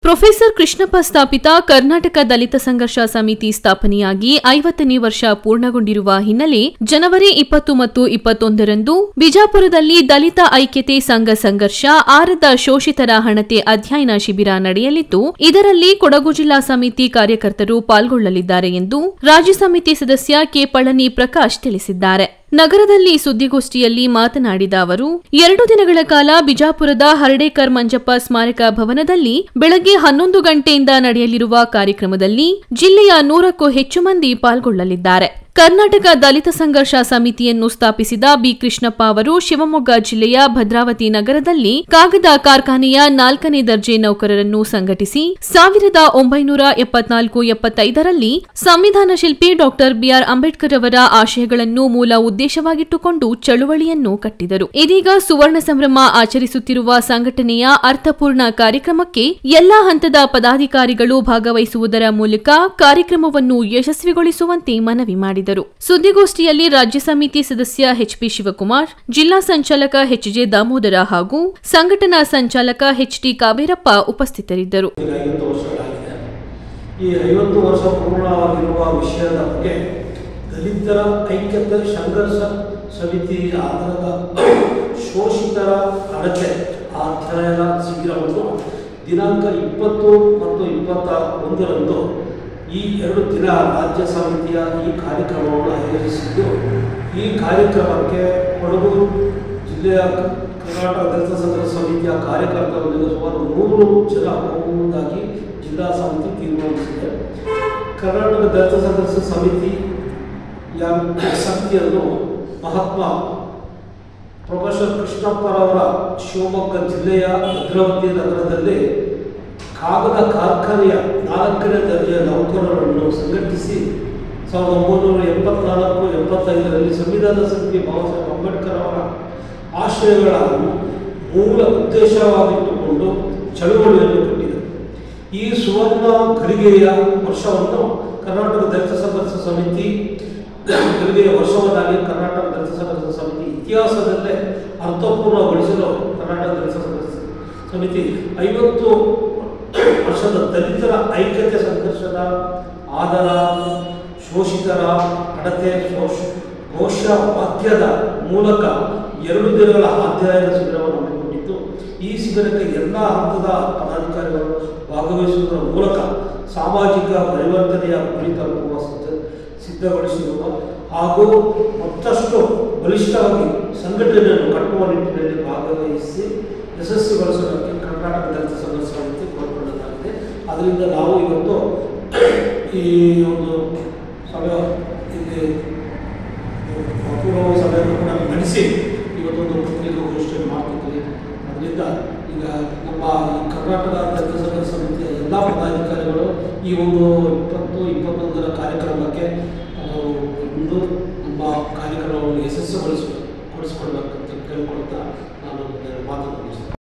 Professor Krishnappa ಸ್ಥಾಪಿತ ಕರ್ನಾಟಕ ದಲಿತ ಸಂಘರ್ಷ ಸಮಿತಿ ಸ್ಥಾಪನೆಯಾಗಿ 50ನೇ ವರ್ಷ ಪೂರ್ಣಗೊಂಡಿರುವ ಹಿನ್ನೆಲೆ ಜನವರಿ 20 ಮತ್ತು 21ರಂದು ಬಿಜಾಪುರದಲ್ಲಿ ದಲಿತ ಐಕ್ಯತೆ ಸಂಘ ಸಂಘರ್ಷ ಆರದ ಶೋಷಿತರ ಹಣತೆ ಅಧ್ಯಯನ ಶಿಬಿರ ನಡೆಯಲಿದ್ದು, ಇದರಲ್ಲಿ ಕೊಡಗು ಜಿಲ್ಲಾ ಸಮಿತಿ ಕಾರ್ಯಕರ್ತರು ಪಾಲ್ಗೊಳ್ಳಲಿದ್ದಾರೆ ಎಂದು ರಾಜ್ಯ ಸಮಿತಿ ಸದಸ್ಯ ಕೆ ಪಳನಿ ಪ್ರಕಾಶ್ ತಿಳಿಸಿದ್ದಾರೆ. ನಗರದಲ್ಲಿ ಸುದ್ದಿಗೋಷ್ಠಿಯಲ್ಲಿ ಮಾತನಾಡಿದ ಅವರು, 2 ದಿನಗಳ ಕಾಲ ಬಿಜಾಪುರದ ಹರ್ಡೇಕರ್ ಮಂಜಪ್ಪ ಸ್ಮಾರಕ ಭವನದಲ್ಲಿ ಬೆಳಗ್ಗೆ 11 ಗಂಟೆಯಿಂದ ನಡೆಯಲಿರುವ ಕಾರ್ಯಕ್ರಮದಲ್ಲಿ ಜಿಲ್ಲೆಯ 100ಕ್ಕೂ ಹೆಚ್ಚು ಮಂದಿ ಪಾಲ್ಗೊಳ್ಳಲಿದ್ದಾರೆ. ಕರ್ನಾಟಕ ದಲಿತ ಸಂಘರ್ಷ ಸಮಿತಿಯನ್ನು ಸ್ಥಾಪಿಸಿದ ಬಿ ಕೃಷ್ಣಪ್ಪ ಅವರು ಶಿವಮೊಗ್ಗ ಜಿಲ್ಲೆಯ ಭದ್ರಾವತಿ ನಗರದಲ್ಲಿ ಕಾಗದ ಕಾರ್ಖಾನೆಯ 4ನೇ ದರ್ಜೆ ನೌಕರರನ್ನು ಸಂಘಟಿಸಿ 1974-75ರಲ್ಲಿ ಸಂವಿಧಾನ ಶಿಲ್ಪಿ ಡಾ ಬಿಆರ್ ಅಂಬೇಡ್ಕರ್ ಅವರ ಆಶಯಗಳನ್ನು ಮೂಲ ಉದ್ದೇಶವಾಗಿಟ್ಟುಕೊಂಡು ಚಳುವಳಿಯನ್ನು ಕಟ್ಟಿದರು. ಇದೀಗ ಸುವರ್ಣ ಸಂಭ್ರಮ ಆಚರಿಸುತ್ತಿರುವ ಸಂಘಟನೆಯ ಅರ್ಥಪೂರ್ಣ ಕಾರ್ಯಕ್ರಮಕ್ಕೆ ಎಲ್ಲಾ ಹಂತದ ಪದಾಧಿಕಾರಿಗಳು ಭಾಗವಹಿಸುವುದರ ಮೂಲಕ ಕಾರ್ಯಕ್ರಮವನ್ನು ಯಶಸ್ವಿಗೊಳಿಸುವಂತೆ ಮನವಿ ಮಾಡಿದರು. ಸುದ್ದಿಗೋಷ್ಠಿಯಲ್ಲಿ ರಾಜ್ಯ ಸಮಿತಿ ಸದಸ್ಯ ಎಚ್ಪಿ ಶಿವಕುಮಾರ್, ಜಿಲ್ಲಾ ಸಂಚಾಲಕ ಎಚ್ಜೆ ದಾಮೋದರ ಹಾಗೂ ಸಂಘಟನಾ ಸಂಚಾಲಕ ಎಚ್ಟಿ ಕಾವೇರಪ್ಪ ಉಪಸ್ಥಿತರಿದ್ದರು. ಈ 50 ವರ್ಷ ಪೂರ್ಣವಾಗಿರುವ ವಿಷಯದ ಬಗ್ಗೆ ದಲಿತರ ಐಕ್ಯತೆ ಸಂಘರ್ಷ ಸಮಿತಿ ಆಧಾರದ ಶೋಷಿತರ ಅಡಚಣೆ ಅಧ್ಯಯನ ಶಿಬಿರವನ್ನು ದಿನಾಂಕ 20 ಮತ್ತು 21ರಂದು ಈ 2 ದಿನ ರಾಜ್ಯ ಸಮಿತಿಯ ಈ ಕಾರ್ಯಕ್ರಮವನ್ನು ಆಯೋಜಿಸಿದ್ದು, ಈ ಕಾರ್ಯಕ್ರಮಕ್ಕೆ ಕೊಡಗು ಜಿಲ್ಲೆಯ ಕರ್ನಾಟಕ ದಲಿತ ಸಂಘರ್ಷ ಸಮಿತಿಯ ಕಾರ್ಯಕರ್ತರೊಂದಿಗೆ ಸುಮಾರು 100 ಜನ ಹೋಗುವುದಾಗಿ ಜಿಲ್ಲಾ ಸಮಿತಿ ತೀರ್ಮಾನಿಸಿದೆ. ಕರ್ನಾಟಕ ದಲಿತ ಸಂಘರ್ಷ ಸಮಿತಿಯನ್ನು ಮಹಾತ್ಮ ಪ್ರೊಫೆಸರ್ ಕೃಷ್ಣಪ್ಪರವರ ಶಿವಮೊಗ್ಗ ಜಿಲ್ಲೆಯ ಭದ್ರಾವತಿ ನಗರದಲ್ಲಿ ಕಾಗದ ಕಾರ್ಖಾನೆಯ 4ನೇ ದರ್ಜೆಯ ನೌಕರರನ್ನು ಸಂಘಟಿಸಿ 1974-75ರಲ್ಲಿ ಸಂವಿಧಾನ ಶಿಲ್ಪಿ ಬಾಬಾ ಸಾಹೇಬ್ ಅಂಬೇಡ್ಕರ್ ಅವರ ಆಶಯಗಳನ್ನು ಮೂಲ ಉದ್ದೇಶವಾಗಿಟ್ಟುಕೊಂಡು ಚಳುವಳಿಯನ್ನು ಕಟ್ಟಿದೆ. ಈ ಸುವರ್ಣ ಘಳಿಗೆಯ ವರ್ಷವನ್ನು ಕರ್ನಾಟಕ ದಲಿತ ಸಂಘರ್ಷ ಸಮಿತಿ ಘಳಿಗೆಯ ವರ್ಷವನ್ನಾಗಿ ಕರ್ನಾಟಕ ದಲಿತ ಸಂಘರ್ಷ ಸಮಿತಿ ಇತಿಹಾಸದಲ್ಲೇ ಅರ್ಥಪೂರ್ಣಗೊಳಿಸಲು ಕರ್ನಾಟಕ ದಲಿತ ಸಂಘರ್ಷ ಸಮಿತಿ 50 ವರ್ಷದ ದಲಿತರ ಐಕ್ಯತೆ ಸಂಘರ್ಷದ ಆಧಾರ ಶೋಷಿತರ ಅಡತೆ ಘೋಷವಾಕ್ಯದ ಮೂಲಕ 2 ದಿನಗಳ ಅಧ್ಯಯನ ಶಿಬಿರವನ್ನು ಹಮ್ಮಿಕೊಂಡಿದ್ದು, ಈ ಶಿಬಿರಕ್ಕೆ ಎಲ್ಲ ಹಂತದ ಪದಾಧಿಕಾರಿಗಳು ಭಾಗವಹಿಸುವುದರ ಮೂಲಕ ಸಾಮಾಜಿಕ ಪರಿವರ್ತನೆಯ ಗುರಿ ತಲುಪುವ ಸಿದ್ಧಗೊಳಿಸಿರುವ ಹಾಗೂ ಮತ್ತಷ್ಟು ಬಲಿಷ್ಠವಾಗಿ ಸಂಘಟನೆಯನ್ನು ಕಟ್ಟುವ ನಿಟ್ಟಿನಲ್ಲಿ ಭಾಗವಹಿಸಿ ಯಶಸ್ವಿಗೊಳಿಸೋದಕ್ಕೆ ಕರ್ನಾಟಕ ದಲಿತ ಸಂಘರ್ಷ ಸಮಿತಿ ಕೋರ್ಪಡಲಾಗಿದೆ. ಅದರಿಂದ ನಾವು ಇವತ್ತು ಈ ಒಂದು ಸಭೆ ಇಲ್ಲಿ ಅಪೂರ್ವ ಸಭೆಯನ್ನು ಕೂಡ ನಡೆಸಿ ಇವತ್ತೊಂದು ಪತ್ರಿಕಾಗೋಷ್ಠಿಯನ್ನು ಮಾಡ್ತಿದ್ದೀವಿ. ಅದರಿಂದ ಈಗ ನಮ್ಮ ಕರ್ನಾಟಕ ದಲಿತ ಸಂಘರ್ಷ ಸಮಿತಿಯ ಎಲ್ಲ ಪದಾಧಿಕಾರಿಗಳು ಈ ಒಂದು 20-21ರ ಕಾರ್ಯಕ್ರಮಕ್ಕೆ ಒಂದು ನಮ್ಮ ಕಾರ್ಯಕ್ರಮವನ್ನು ಯಶಸ್ವಿಗೊಳಿಸಿಕೊಡ್ಬೇಕಂತ ಕೇಳಿಕೊಳ್ತಾ ನಾನು ಮಾತನಾಡಿಸ್ತೇನೆ.